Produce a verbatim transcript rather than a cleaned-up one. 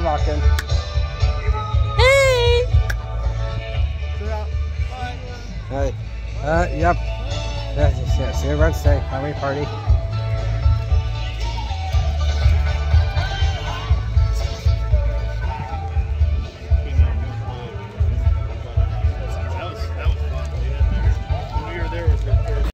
talking. Hey! Bye. Uh, yep. Yeah, see everyone stay. How many party?